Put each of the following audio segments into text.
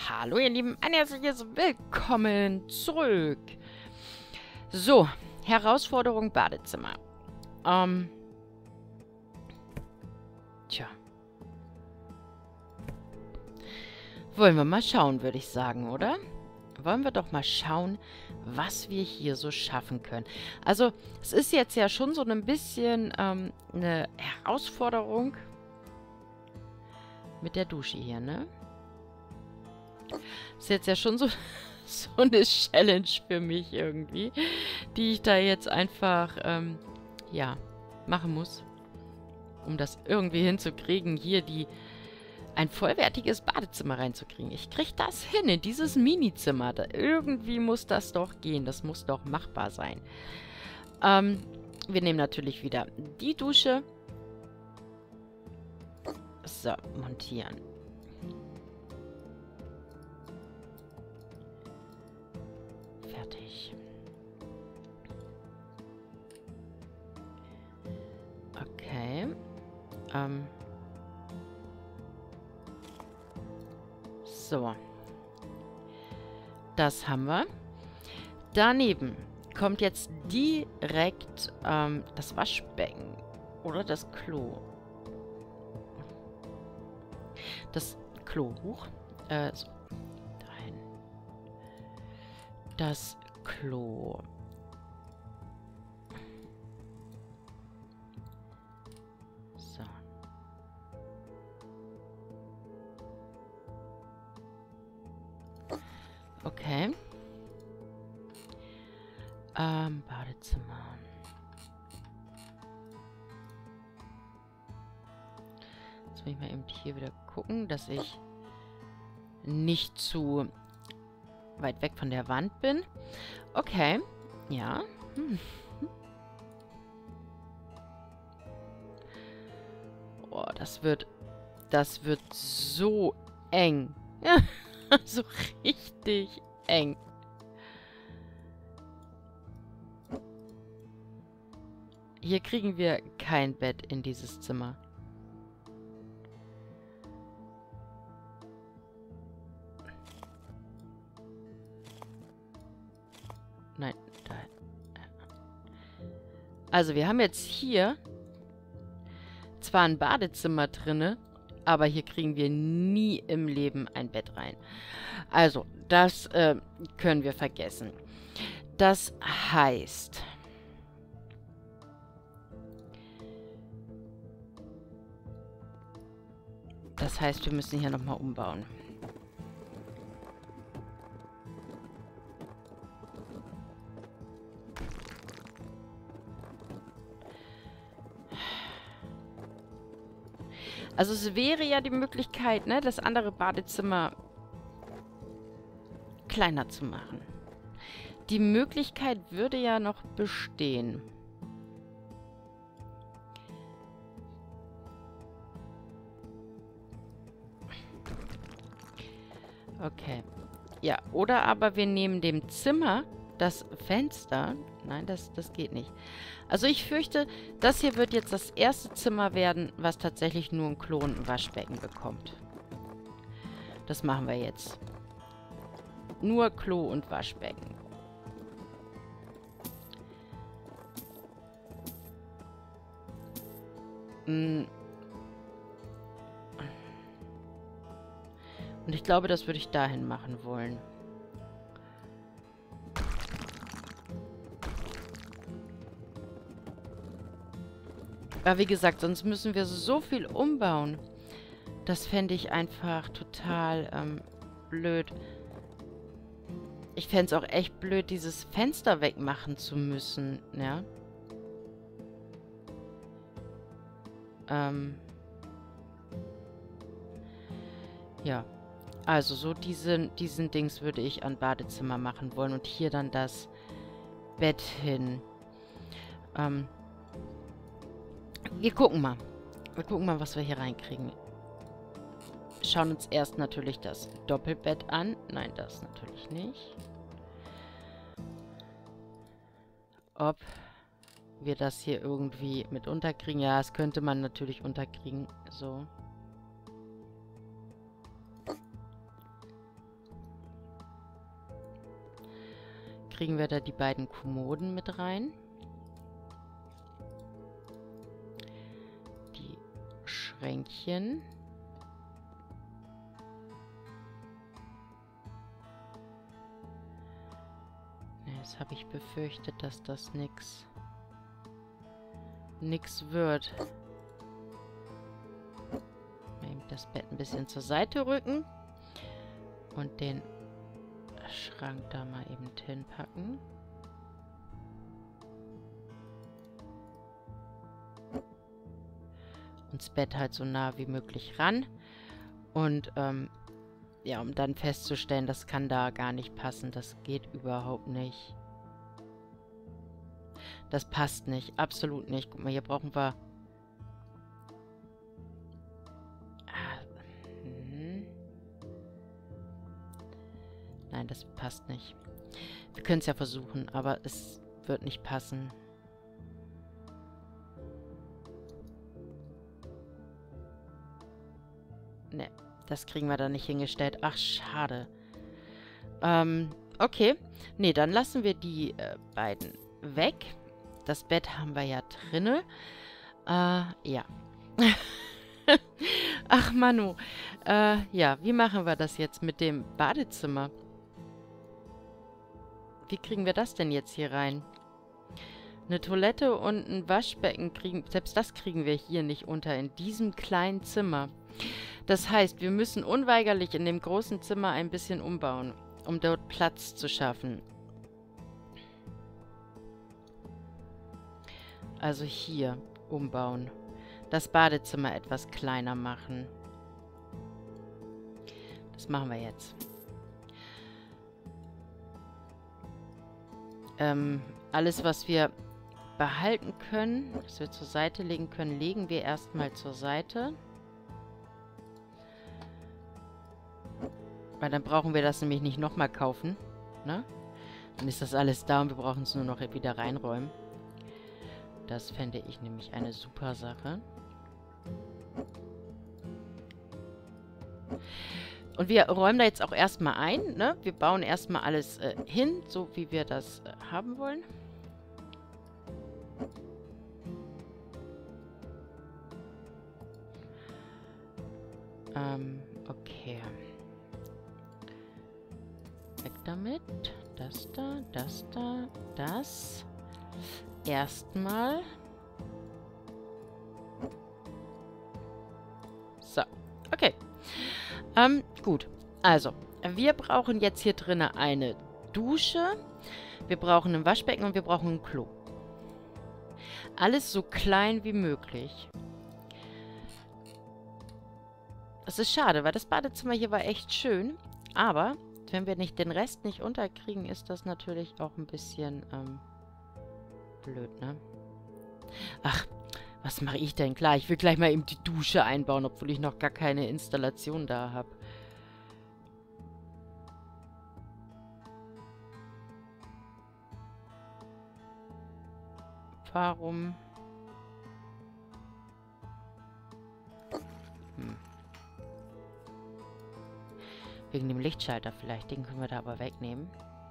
Hallo ihr Lieben, ein herzliches Willkommen zurück. So, Herausforderung Badezimmer. Tja. Wollen wir mal schauen, würde ich sagen, oder? Wollen wir doch mal schauen, was wir hier so schaffen können. Also, es ist jetzt ja schon so ein bisschen eine Herausforderung mit der Dusche hier, ne? Ist jetzt ja schon so, so eine Challenge für mich irgendwie, die ich da jetzt einfach, ja, machen muss, um das irgendwie hinzukriegen, hier ein vollwertiges Badezimmer reinzukriegen. Ich kriege das hin, in dieses Minizimmer. Irgendwie muss das doch gehen, das muss doch machbar sein. Wir nehmen natürlich wieder die Dusche. So, montieren. Fertig. Okay. So. Das haben wir. Daneben kommt jetzt direkt das Waschbecken oder das Klo. Das Klo hoch. So. Dahin. Das Klo. So. Okay. Badezimmer. Jetzt will ich mal eben hier wieder gucken, dass ich nicht zu weit weg von der Wand bin. Okay. Ja. Oh, das wird so eng. Ja, so richtig eng. Hier kriegen wir kein Bett in dieses Zimmer. Nein, da. Also wir haben jetzt hier zwar ein Badezimmer drinne, aber hier kriegen wir nie im Leben ein Bett rein. Also, das können wir vergessen. Das heißt... wir müssen hier nochmal umbauen. Also es wäre ja die Möglichkeit, ne, das andere Badezimmer kleiner zu machen. Die Möglichkeit würde ja noch bestehen. Okay. Ja, oder aber wir nehmen dem Zimmer das Fenster. Nein, das geht nicht. Also ich fürchte, das hier wird jetzt das erste Zimmer werden, was tatsächlich nur ein Klo und ein Waschbecken bekommt. Das machen wir jetzt. Nur Klo und Waschbecken. Und ich glaube, das würde ich dahin machen wollen. Aber wie gesagt, sonst müssen wir so viel umbauen. Das fände ich einfach total blöd. Ich fände es auch echt blöd, dieses Fenster wegmachen zu müssen, ja. Ja. Also so diesen Dings würde ich an Badezimmer machen wollen. Und hier dann das Bett hin. Wir gucken mal. Wir gucken mal, was wir hier reinkriegen. Schauen uns erst natürlich das Doppelbett an. Nein, das natürlich nicht. Ob wir das hier irgendwie mit unterkriegen. Ja, das könnte man natürlich unterkriegen. So. kriegen wir da die beiden Kommoden mit rein. Die Schränkchen. Jetzt habe ich befürchtet, dass das nix wird. Eben das Bett ein bisschen zur Seite rücken und den Schrank da mal eben hinpacken. Und das Bett halt so nah wie möglich ran. Und ja, um dann festzustellen, das kann da gar nicht passen. Das geht überhaupt nicht. Das passt nicht. Absolut nicht. Guck mal, hier brauchen wir... Nein, das passt nicht. Wir können es ja versuchen, aber es wird nicht passen. Ne, das kriegen wir da nicht hingestellt. Ach, schade. Okay. Ne, dann lassen wir die beiden weg. Das Bett haben wir ja drinne. Ja. Ach, Manu. Ja, wie machen wir das jetzt mit dem Badezimmer? Wie kriegen wir das denn jetzt hier rein? Eine Toilette und ein Waschbecken kriegen... Selbst das kriegen wir hier nicht unter, in diesem kleinen Zimmer. Das heißt, wir müssen unweigerlich in dem großen Zimmer ein bisschen umbauen, um dort Platz zu schaffen. Also hier umbauen. Das Badezimmer etwas kleiner machen. Das machen wir jetzt. Alles, was wir behalten können, was wir zur Seite legen können, legen wir erstmal zur Seite. Weil dann brauchen wir das nämlich nicht nochmal kaufen. Ne? Dann ist das alles da und wir brauchen es nur noch wieder reinräumen. Das fände ich nämlich eine super Sache. Und wir räumen da jetzt auch erstmal ein. Ne? Wir bauen erstmal alles hin, so wie wir das haben wollen. Okay. Weg damit. Das da, das da, das. Erstmal. So, okay. Gut. Also, wir brauchen jetzt hier drinnen eine Dusche. Wir brauchen ein Waschbecken und wir brauchen ein Klo. Alles so klein wie möglich. Das ist schade, weil das Badezimmer hier war echt schön. Aber, wenn wir nicht den Rest nicht unterkriegen, ist das natürlich auch ein bisschen blöd, ne? Ach, was mache ich denn? Klar, ich will gleich mal eben die Dusche einbauen, obwohl ich noch gar keine Installation da habe. Warum? Wegen dem Lichtschalter vielleicht. Den können wir da aber wegnehmen.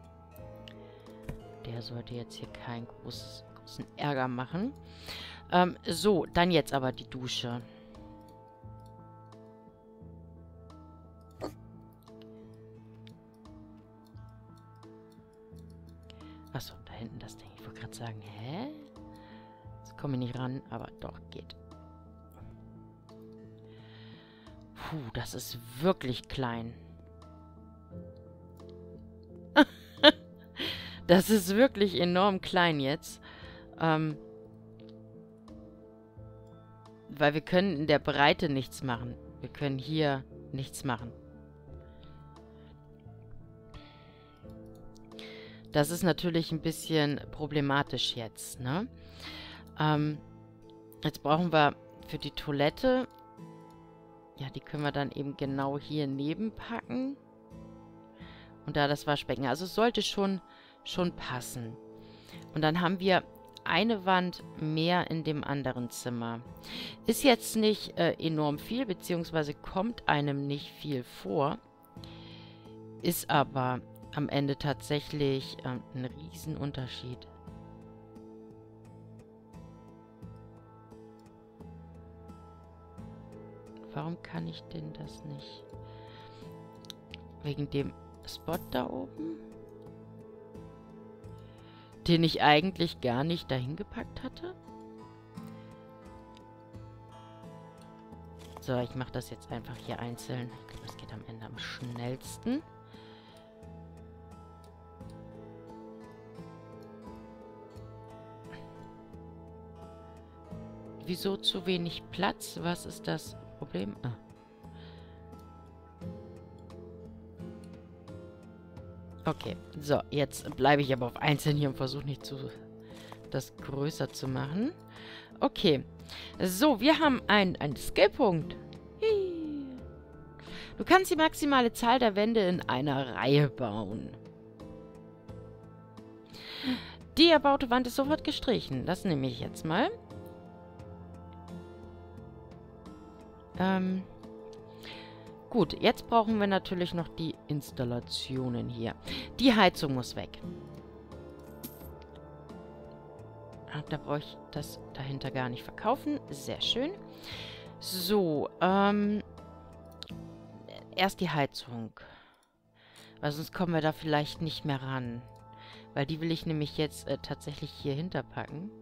Der sollte jetzt hier keinen großen Ärger machen. So, dann jetzt aber die Dusche. Achso, da hinten das Ding. Ich wollte gerade sagen, hä? Jetzt komme ich nicht ran, aber doch, geht. Puh, das ist wirklich klein. Das ist wirklich enorm klein jetzt. Weil wir können in der Breite nichts machen. Wir können hier nichts machen. Das ist natürlich ein bisschen problematisch jetzt, ne? Jetzt brauchen wir für die Toilette... Ja, die können wir dann eben genau hier neben packen. Und da das Waschbecken. Also es sollte schon passen. Und dann haben wir eine Wand mehr in dem anderen Zimmer. Ist jetzt nicht enorm viel, beziehungsweise kommt einem nicht viel vor. Ist aber am Ende tatsächlich ein Riesenunterschied. Warum kann ich denn das nicht? Wegen dem Spot da oben? Den ich eigentlich gar nicht dahin gepackt hatte? So, ich mache das jetzt einfach hier einzeln. Ich glaube, das geht am Ende am schnellsten. Wieso zu wenig Platz? Was ist das Problem? Ah. Okay, so, jetzt bleibe ich aber auf einzeln hier und versuche nicht das größer zu machen. Okay, so, wir haben einen Skillpunkt. Hi. Du kannst die maximale Zahl der Wände in einer Reihe bauen. Die erbaute Wand ist sofort gestrichen. Das nehme ich jetzt mal. Gut, jetzt brauchen wir natürlich noch die Installationen hier. Die Heizung muss weg. Da brauche ich das dahinter gar nicht verkaufen. Sehr schön. So, erst die Heizung. Weil sonst kommen wir da vielleicht nicht mehr ran. Weil die will ich nämlich jetzt tatsächlich hier hinterpacken.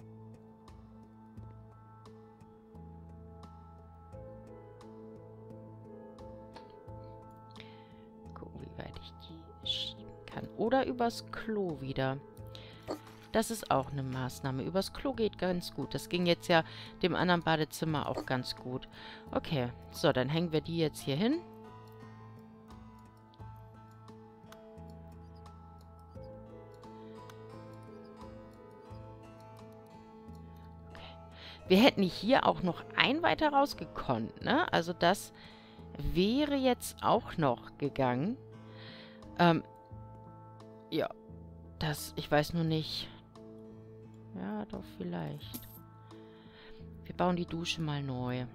Oder übers Klo wieder. Das ist auch eine Maßnahme. Übers Klo geht ganz gut. Das ging jetzt ja dem anderen Badezimmer auch ganz gut. Okay, so, dann hängen wir die jetzt hier hin. Okay. Wir hätten hier auch noch ein weiter rausgekonnt, ne? Also das wäre jetzt auch noch gegangen. Ja, ich weiß nur nicht. Ja, doch, vielleicht. Wir bauen die Dusche mal neu.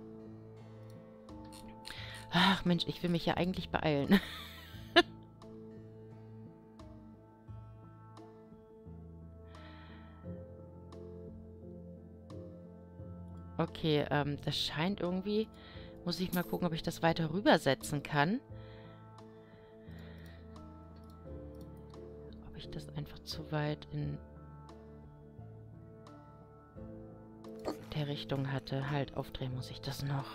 Ach, Mensch, ich will mich ja eigentlich beeilen. Okay, das scheint irgendwie... Muss ich mal gucken, ob ich das weiter rübersetzen kann. Ob ich das einfach zu weit in der Richtung hatte. Halt, aufdrehen muss ich das noch.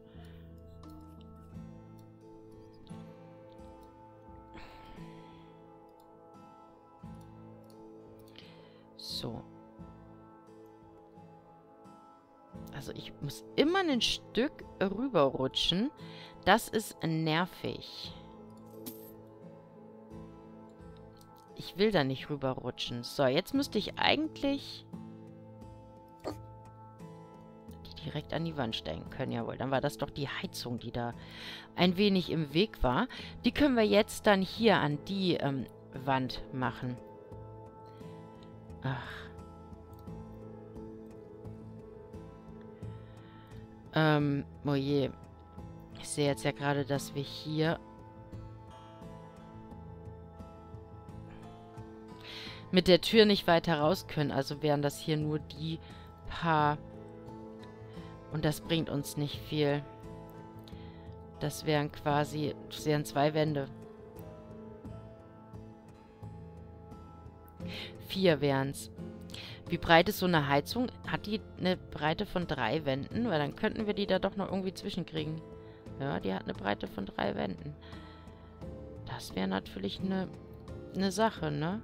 So. Also ich muss immer ein Stück rüberrutschen. Das ist nervig. Ich will da nicht rüberrutschen. So, jetzt müsste ich eigentlich die direkt an die Wand stellen können. Jawohl, dann war das doch die Heizung, die da ein wenig im Weg war. Die können wir jetzt dann hier an die Wand machen. Ach. Oh je. Ich sehe jetzt ja gerade, dass wir hier mit der Tür nicht weiter raus können. Also wären das hier nur die paar. Und das bringt uns nicht viel. Das wären quasi, das wären 2 Wände. 4 wären es. Wie breit ist so eine Heizung? Hat die eine Breite von 3 Wänden? Weil dann könnten wir die da doch noch irgendwie zwischenkriegen. Ja, die hat eine Breite von 3 Wänden. Das wäre natürlich eine Sache, ne?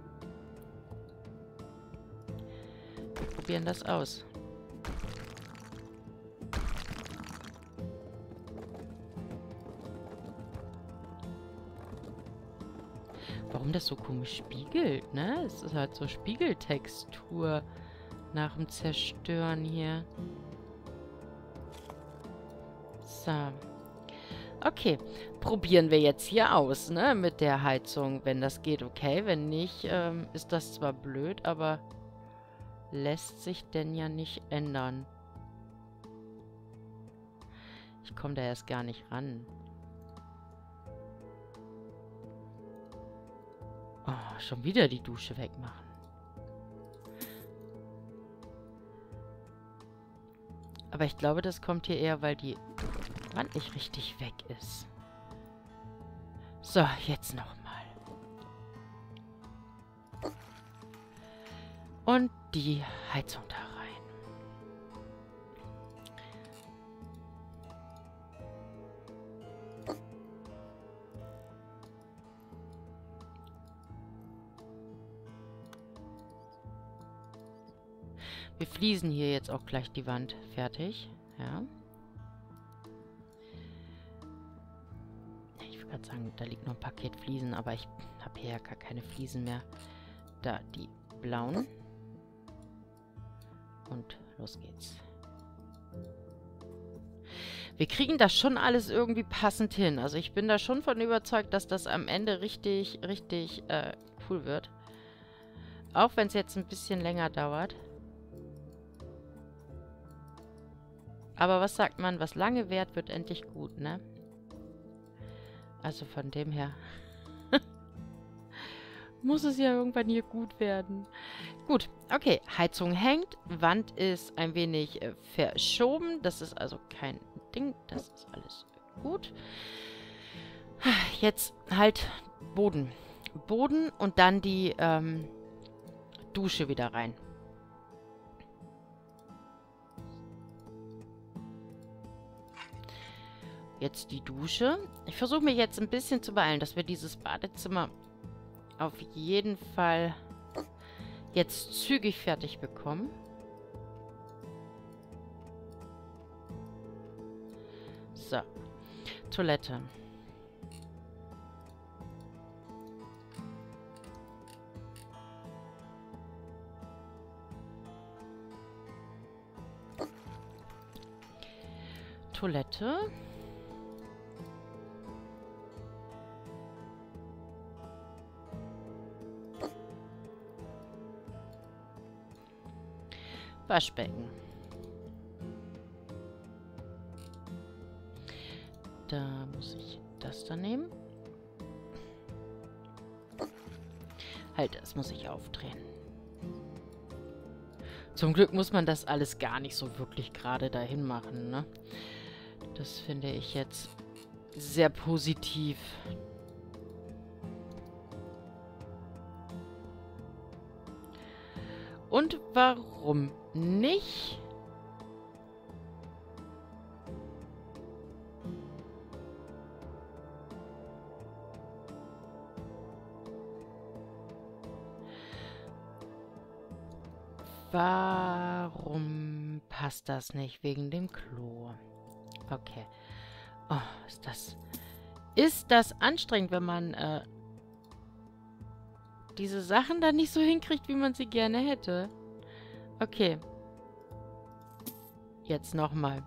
Wir probieren das aus. Warum das so komisch spiegelt, ne? Es ist halt so Spiegeltextur nach dem Zerstören hier. So. Okay. Probieren wir jetzt hier aus, ne? Mit der Heizung. Wenn das geht, okay. Wenn nicht, ist das zwar blöd, aber lässt sich denn ja nicht ändern. Ich komme da erst gar nicht ran. schon wieder die Dusche wegmachen. Aber ich glaube, das kommt hier eher, weil die Wand nicht richtig weg ist. So, jetzt nochmal. Und die Heizung da rein. Wir fließen hier jetzt auch gleich die Wand fertig. Ja. Ich würde gerade sagen, da liegt noch ein Paket Fliesen, aber ich habe hier ja gar keine Fliesen mehr. Da, die blauen. Und los geht's. Wir kriegen das schon alles irgendwie passend hin. Also ich bin da schon von überzeugt, dass das am Ende richtig, richtig cool wird. Auch wenn es jetzt ein bisschen länger dauert. Aber was sagt man, was lange währt, wird endlich gut, ne? Also von dem her muss es ja irgendwann hier gut werden. Gut, okay. Heizung hängt. Wand ist ein wenig verschoben. Das ist also kein Ding. Das ist alles gut. Jetzt halt Boden. Boden und dann die Dusche wieder rein. Jetzt die Dusche. Ich versuche mich jetzt ein bisschen zu beeilen, dass wir dieses Badezimmer auf jeden Fall jetzt zügig fertig bekommen. So. Toilette. Toilette. Waschbecken. Da muss ich das da nehmen. Halt, das muss ich aufdrehen. Zum Glück muss man das alles gar nicht so wirklich gerade dahin machen, ne? Das finde ich jetzt sehr positiv. Und warum nicht? Warum passt das nicht? Wegen dem Klo. Okay. Oh, ist das anstrengend, wenn man diese Sachen dann nicht so hinkriegt, wie man sie gerne hätte. Okay. Jetzt nochmal.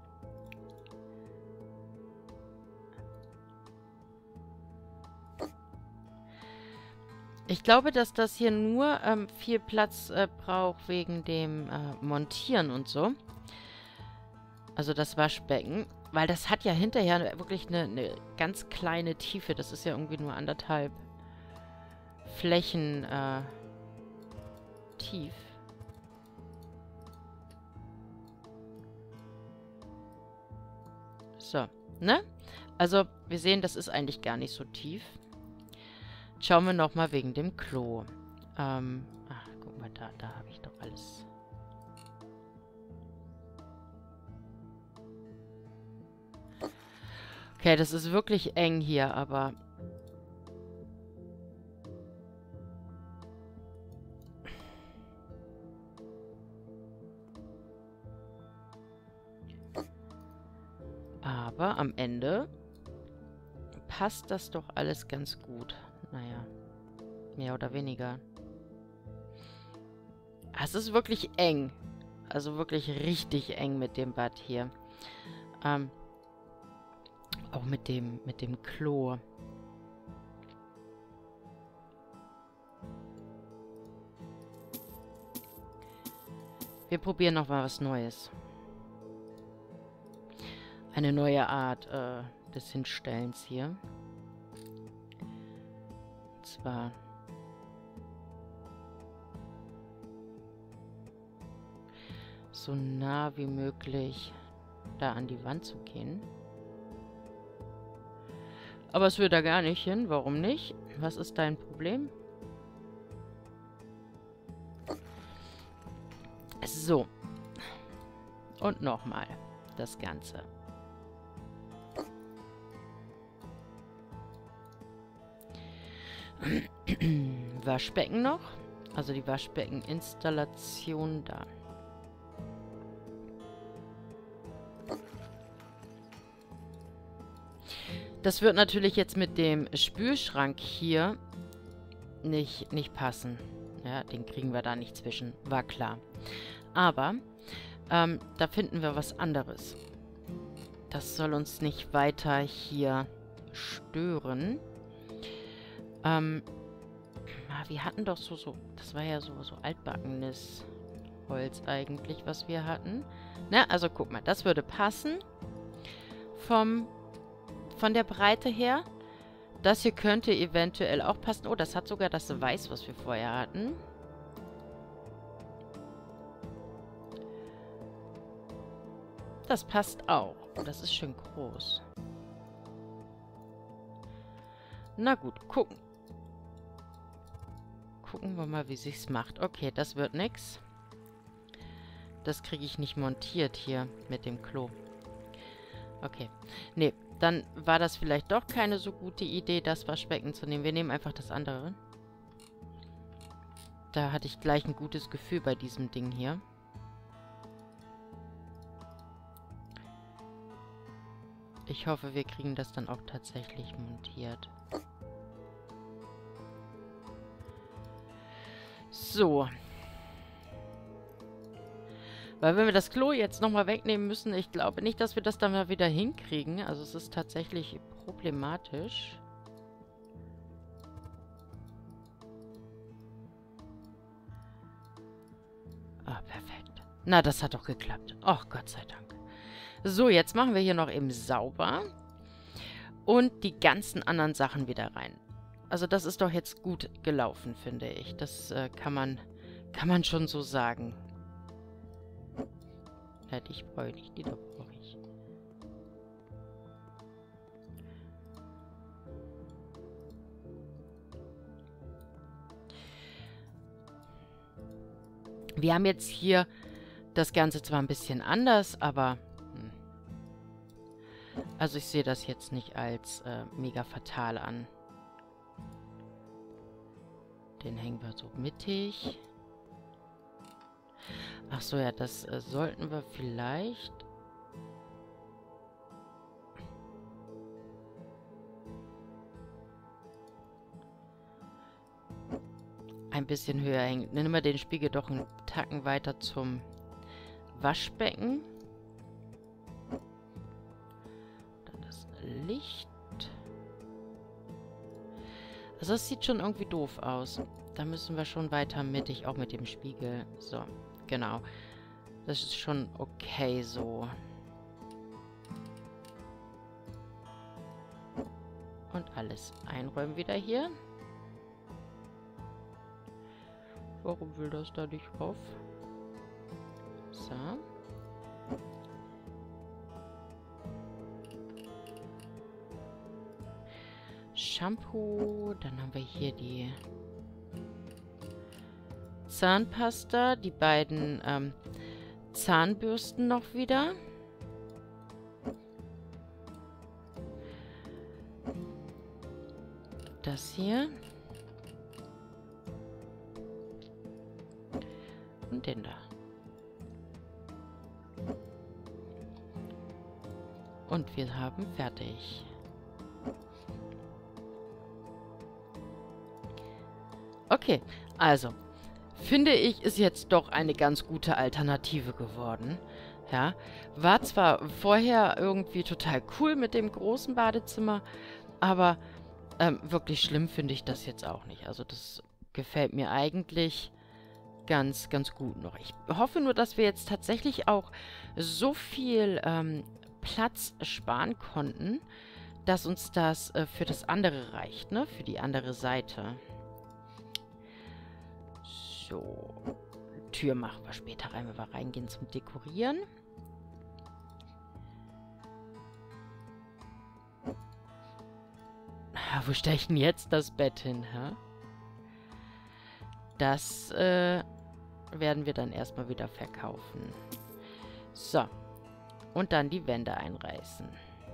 Ich glaube, dass das hier nur viel Platz braucht wegen dem Montieren und so. Also das Waschbecken. Weil das hat ja hinterher wirklich eine ganz kleine Tiefe. Das ist ja irgendwie nur 1,5 Flächen tief. So, ne? Also, wir sehen, das ist eigentlich gar nicht so tief. Schauen wir nochmal wegen dem Klo. Guck mal, da habe ich doch alles. Okay, das ist wirklich eng hier, aber... Aber am Ende passt das doch alles ganz gut. Naja, mehr oder weniger. Es ist wirklich eng. Also wirklich richtig eng mit dem Bad hier. Auch mit dem Klo. Wir probieren noch mal was Neues. Eine neue Art des Hinstellens hier. Und zwar so nah wie möglich da an die Wand zu gehen. Aber es will da gar nicht hin. Warum nicht? Was ist dein Problem? So. Und nochmal das Ganze. Waschbecken noch. Also die Waschbeckeninstallation da. Das wird natürlich jetzt mit dem Spülschrank hier nicht passen. Ja, den kriegen wir da nicht zwischen. War klar. Aber da finden wir was anderes. Das soll uns nicht weiter hier stören. Wir hatten doch so, das war ja so altbackenes Holz eigentlich, was wir hatten. Na, also guck mal, das würde passen. Von der Breite her. Das hier könnte eventuell auch passen. Oh, das hat sogar das Weiß, was wir vorher hatten. Das passt auch. Das ist schön groß. Na gut, gucken. Gucken wir mal, wie sich's macht. Okay, das wird nix. Das kriege ich nicht montiert hier mit dem Klo. Okay. Nee, dann war das vielleicht doch keine so gute Idee, das Waschbecken zu nehmen. Wir nehmen einfach das andere. Da hatte ich gleich ein gutes Gefühl bei diesem Ding hier. Ich hoffe, wir kriegen das dann auch tatsächlich montiert. So. Weil wenn wir das Klo jetzt nochmal wegnehmen müssen, ich glaube nicht, dass wir das dann mal wieder hinkriegen. Also es ist tatsächlich problematisch. Ah, perfekt. Na, das hat doch geklappt. Ach, Gott sei Dank. So, jetzt machen wir hier noch eben sauber. Und die ganzen anderen Sachen wieder rein. Also das ist doch jetzt gut gelaufen, finde ich. Das kann man schon so sagen. Ja, die brauche ich nicht, die da brauche ich. Wir haben jetzt hier das Ganze zwar ein bisschen anders, aber also ich sehe das jetzt nicht als mega fatal an. Den hängen wir so mittig. Ach so, ja, das sollten wir vielleicht... ein bisschen höher hängen. Nehmen wir den Spiegel doch einen Tacken weiter zum Waschbecken. Dann das Licht. Also das sieht schon irgendwie doof aus. Da müssen wir schon weiter mittig, auch mit dem Spiegel. So, genau. Das ist schon okay so. Und alles einräumen wieder hier. Warum will das da nicht rauf? So. Shampoo. Dann haben wir hier die Zahnpasta. Die beiden Zahnbürsten noch wieder. Das hier. Und den da. Und wir haben fertig. Okay, also, finde ich, ist jetzt doch eine ganz gute Alternative geworden. Ja, war zwar vorher irgendwie total cool mit dem großen Badezimmer, aber wirklich schlimm finde ich das jetzt auch nicht. Also das gefällt mir eigentlich ganz, ganz gut noch. Ich hoffe nur, dass wir jetzt tatsächlich auch so viel Platz sparen konnten, dass uns das für das andere reicht, ne? Für die andere Seite. So. Tür machen wir später rein, wenn wir reingehen zum Dekorieren. Wo stelle ich denn jetzt das Bett hin, hä? Das werden wir dann erstmal wieder verkaufen. So. Und dann die Wände einreißen.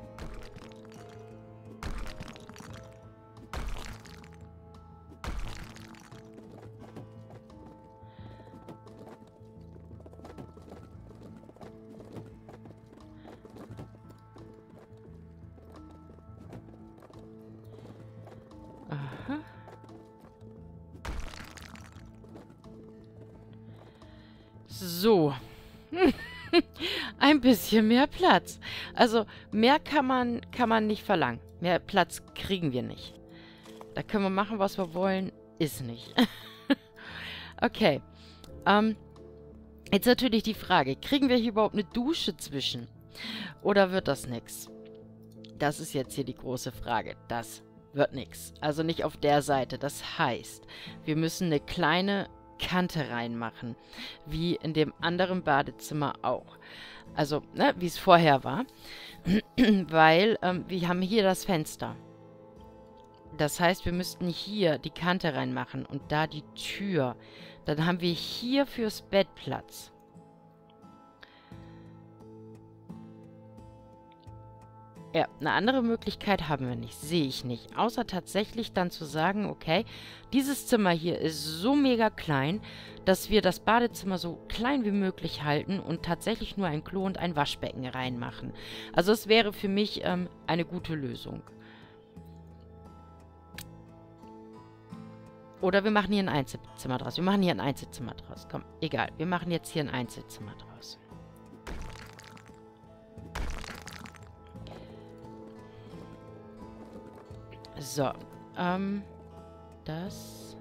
Aha. So. Ein bisschen mehr Platz. Also, mehr kann man nicht verlangen. Mehr Platz kriegen wir nicht. Da können wir machen, was wir wollen. Ist nicht. Okay. Jetzt natürlich die Frage, kriegen wir hier überhaupt eine Dusche zwischen? Oder wird das nix? Das ist jetzt hier die große Frage. Das wird nix. Also nicht auf der Seite. Das heißt, wir müssen eine kleine Kante reinmachen. Wie in dem anderen Badezimmer auch. Also, ne, wie es vorher war. Weil wir haben hier das Fenster. Das heißt, wir müssten hier die Kante reinmachen und da die Tür. Dann haben wir hier fürs Bett Platz. Ja, eine andere Möglichkeit haben wir nicht. Sehe ich nicht. Außer tatsächlich dann zu sagen, okay, dieses Zimmer hier ist so mega klein, dass wir das Badezimmer so klein wie möglich halten und tatsächlich nur ein Klo und ein Waschbecken reinmachen. Also es wäre für mich eine gute Lösung. Oder wir machen hier ein Einzelzimmer draus. Wir machen hier ein Einzelzimmer draus. Komm, egal. Wir machen jetzt hier ein Einzelzimmer draus. So, das...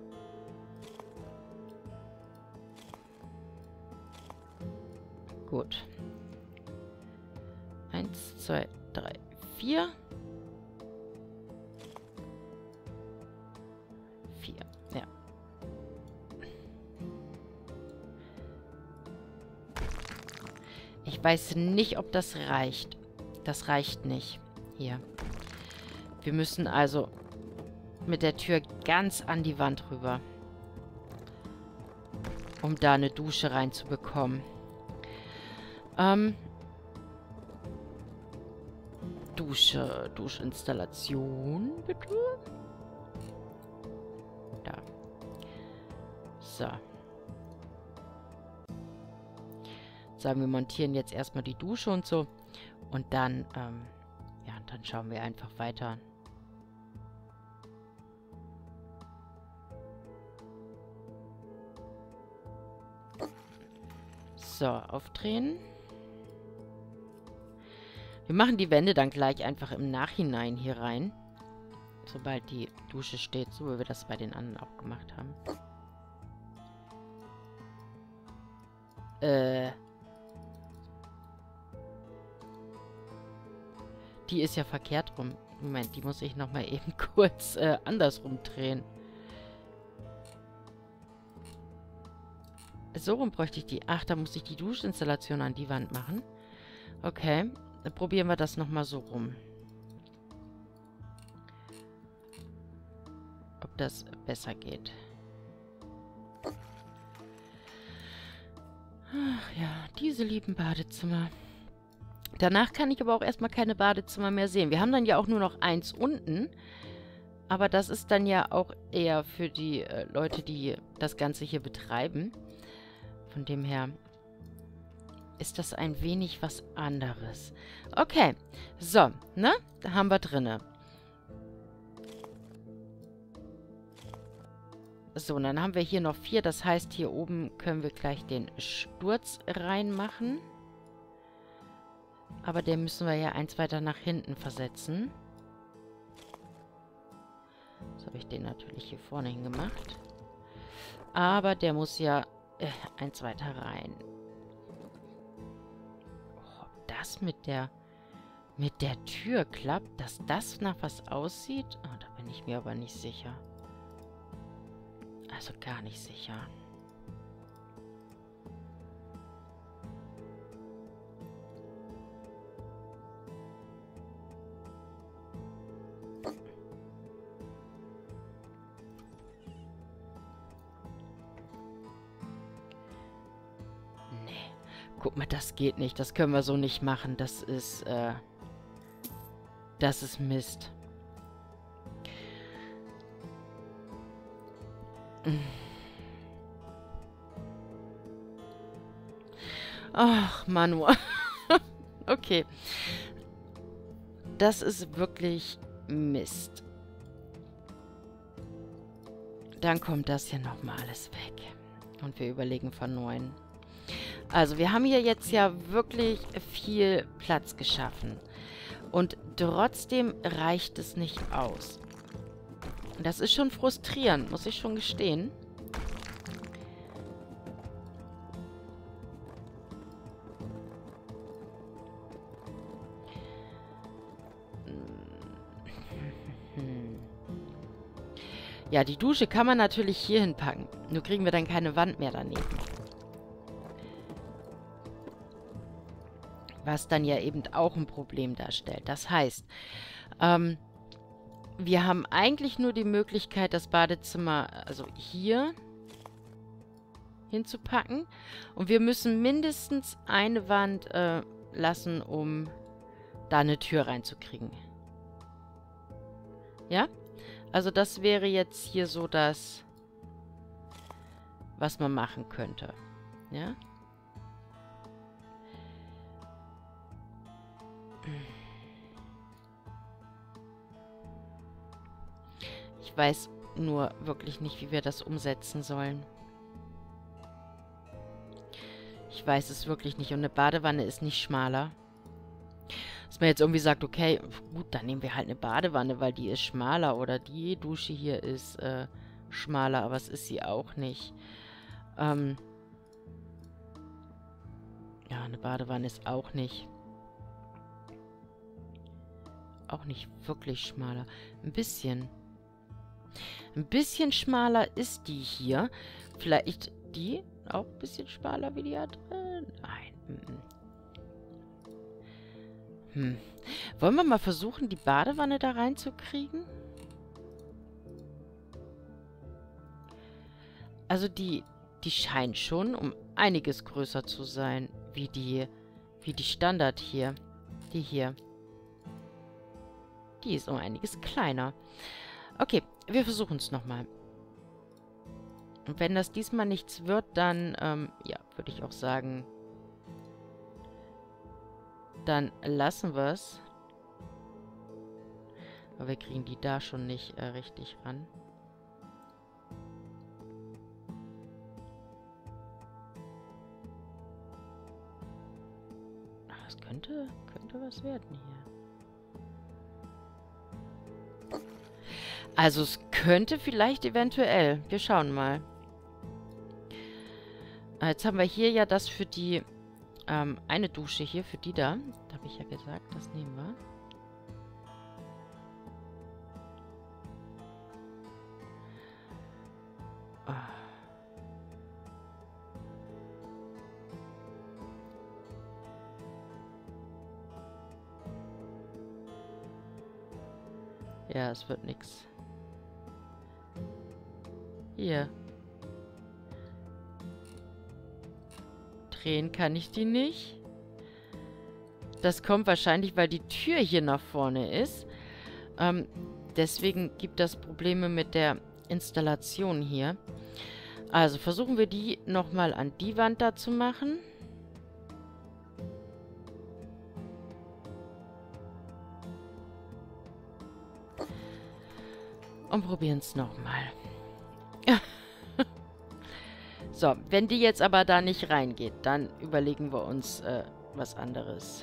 Gut. 1, 2, 3, 4. 4, ja. Ich weiß nicht, ob das reicht. Das reicht nicht. Hier. Wir müssen also mit der Tür ganz an die Wand rüber, um da eine Dusche reinzubekommen. Duschinstallation, bitte. Da. So. Sagen wir montieren jetzt erstmal die Dusche und so. Und dann, ja, dann schauen wir einfach weiter. So, aufdrehen. Wir machen die Wände dann gleich einfach im Nachhinein hier rein. Sobald die Dusche steht, so wie wir das bei den anderen auch gemacht haben. Die ist ja verkehrt rum. Moment, die muss ich nochmal eben kurz andersrum drehen. So rum bräuchte ich die. Ach, da muss ich die Duschinstallation an die Wand machen. Okay, dann probieren wir das nochmal so rum. Ob das besser geht. Ach ja, diese lieben Badezimmer. Danach kann ich aber auch erstmal keine Badezimmer mehr sehen. Wir haben dann ja auch nur noch eins unten. Aber das ist dann ja auch eher für die Leute, die das Ganze hier betreiben. Von dem her ist das ein wenig was anderes. Okay, so, ne? Da haben wir drinne. So, und dann haben wir hier noch 4. Das heißt, hier oben können wir gleich den Sturz reinmachen. Aber den müssen wir ja eins weiter nach hinten versetzen. Jetzt habe ich den natürlich hier vorne hingemacht. Aber der muss ja eins weiter rein. Oh, ob das mit der Tür klappt, dass das nach was aussieht? Oh, da bin ich mir aber nicht sicher. Also gar nicht sicher. Guck mal, das geht nicht. Das können wir so nicht machen. Das ist Mist. Ach, Manu. Okay. Das ist wirklich Mist. Dann kommt das hier nochmal alles weg. Und wir überlegen von neuem. Also, wir haben hier jetzt ja wirklich viel Platz geschaffen. Und trotzdem reicht es nicht aus. Das ist schon frustrierend, muss ich schon gestehen. Ja, die Dusche kann man natürlich hier hinpacken. Nur kriegen wir dann keine Wand mehr daneben. Was dann ja eben auch ein Problem darstellt. Das heißt, wir haben eigentlich nur die Möglichkeit, das Badezimmer, also hier hinzupacken. Und wir müssen mindestens eine Wand lassen, um da eine Tür reinzukriegen. Ja? Also das wäre jetzt hier so das, was man machen könnte. Ja? Ich weiß nur wirklich nicht, wie wir das umsetzen sollen. Ich weiß es wirklich nicht. Und eine Badewanne ist nicht schmaler. Dass man jetzt irgendwie sagt, okay, gut, dann nehmen wir halt eine Badewanne, weil die ist schmaler. Oder die Dusche hier ist schmaler, aber es ist sie auch nicht. Ja, eine Badewanne ist auch nicht wirklich schmaler. Ein bisschen. Ein bisschen schmaler ist die hier. Vielleicht die auch ein bisschen schmaler wie die andere? Nein. Wollen wir mal versuchen, die Badewanne da reinzukriegen? Also die scheint schon um einiges größer zu sein, wie die Standard hier. Die hier. Die ist um einiges kleiner. Okay, wir versuchen es nochmal. Und wenn das diesmal nichts wird, dann, ja, würde ich auch sagen, dann lassen wir es. Aber wir kriegen die da schon nicht richtig ran. Das könnte was werden hier. Also es könnte vielleicht eventuell. Wir schauen mal. Jetzt haben wir hier ja das für die eine Dusche hier, für die da. Da habe ich ja gesagt, das nehmen wir. Ja, es wird nichts. Hier. Drehen kann ich die nicht. Das kommt wahrscheinlich, weil die Tür hier nach vorne ist. Deswegen gibt das Probleme mit der Installation hier. Also versuchen wir die nochmal an die Wand da zu machen. Und probieren es nochmal. So, wenn die jetzt aber da nicht reingeht, dann überlegen wir uns was anderes.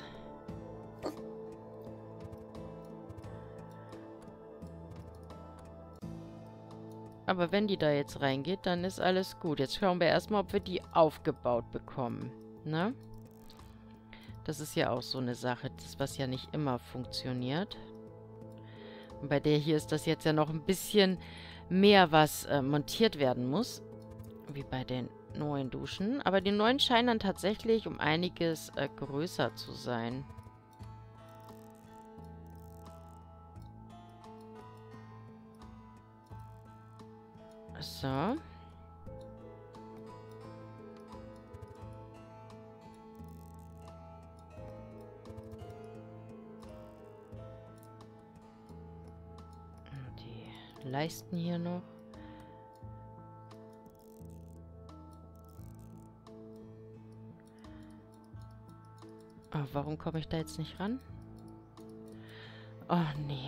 Aber wenn die da jetzt reingeht, dann ist alles gut. Jetzt schauen wir erstmal, ob wir die aufgebaut bekommen. Ne? Das ist ja auch so eine Sache, das was ja nicht immer funktioniert. Und bei der hier ist das jetzt ja noch ein bisschen mehr, was montiert werden muss. Wie bei den neuen Duschen. Aber die neuen scheinen dann tatsächlich um einiges größer zu sein. So. Leisten hier noch. Oh, warum komme ich da jetzt nicht ran? Oh, nee.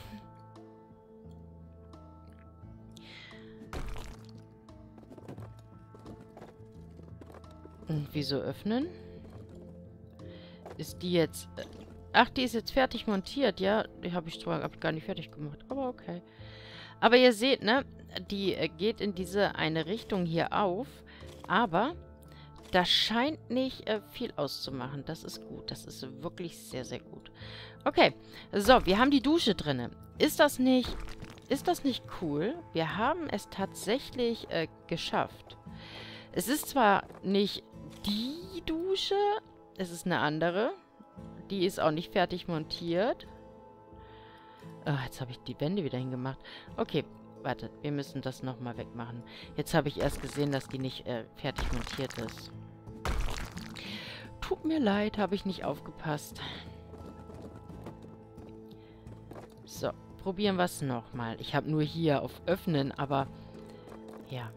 Und wieso öffnen? Ist die jetzt... Ach, die ist jetzt fertig montiert, ja? Die habe ich zwar gar nicht fertig gemacht, aber okay. Aber ihr seht, ne? Die geht in diese eine Richtung hier auf, aber das scheint nicht viel auszumachen. Das ist gut. Das ist wirklich sehr, sehr gut. Okay, so, wir haben die Dusche drin. Ist das nicht cool? Wir haben es tatsächlich geschafft. Es ist zwar nicht die Dusche, es ist eine andere. Die ist auch nicht fertig montiert. Oh, jetzt habe ich die Wände wieder hingemacht. Okay, warte, wir müssen das nochmal wegmachen. Jetzt habe ich erst gesehen, dass die nicht fertig montiert ist. Tut mir leid, habe ich nicht aufgepasst. So, probieren wir es nochmal. Ich habe nur hier auf Öffnen, aber ja.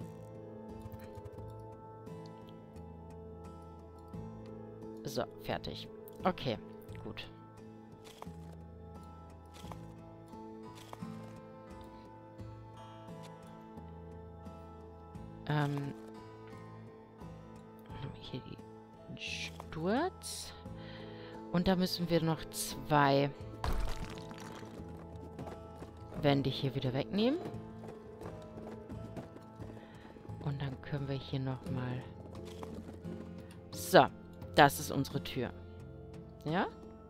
So, fertig. Okay, gut. Hier den Sturz. Und da müssen wir noch 2 Wände hier wieder wegnehmen. Und dann können wir hier nochmal... So, das ist unsere Tür. Ja?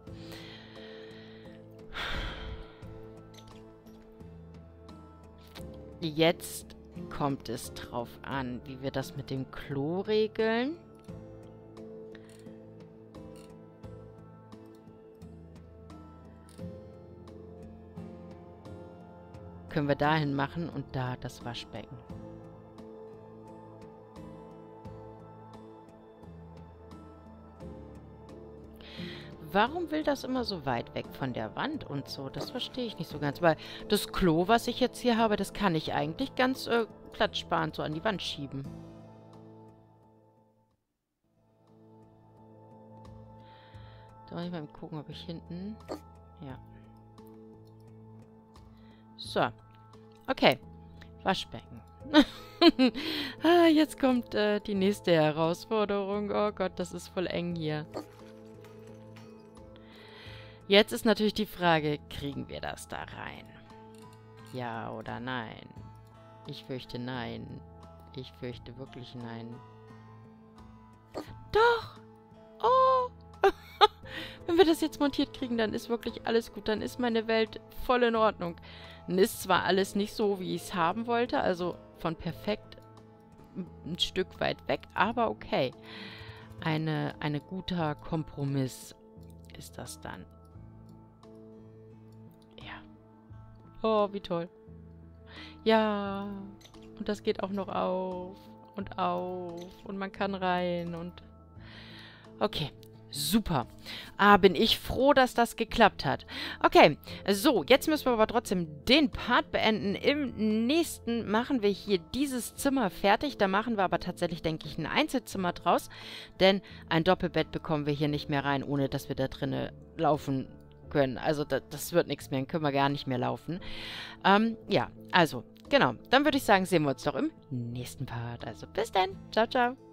Jetzt kommt es drauf an, wie wir das mit dem Klo regeln. Können wir dahin machen und da das Waschbecken. Warum will das immer so weit weg von der Wand und so? Das verstehe ich nicht so ganz. Weil das Klo, was ich jetzt hier habe, das kann ich eigentlich ganz platzsparend so an die Wand schieben. Da muss ich mal gucken, ob ich hinten... Ja. So. Okay. Waschbecken. Ah, jetzt kommt die nächste Herausforderung. Oh Gott, das ist voll eng hier. Jetzt ist natürlich die Frage, kriegen wir das da rein? Ja oder nein? Ich fürchte nein. Ich fürchte wirklich nein. Doch! Oh! Wenn wir das jetzt montiert kriegen, dann ist wirklich alles gut. Dann ist meine Welt voll in Ordnung. Dann ist zwar alles nicht so, wie ich es haben wollte, also von perfekt ein Stück weit weg, aber okay. Ein guter Kompromiss ist das dann. Oh, wie toll. Ja. Und das geht auch noch auf. Und auf. Und man kann rein. Und... Okay. Super. Ah, bin ich froh, dass das geklappt hat. Okay. So, jetzt müssen wir aber trotzdem den Part beenden. Im nächsten machen wir hier dieses Zimmer fertig. Da machen wir aber tatsächlich, denke ich, ein Einzelzimmer draus. Denn ein Doppelbett bekommen wir hier nicht mehr rein, ohne dass wir da drinnen laufen können. Also das wird nichts mehr, dann können wir gar nicht mehr laufen. Ja, also, genau. Dann würde ich sagen, sehen wir uns doch im nächsten Part. Also bis dann. Ciao, ciao.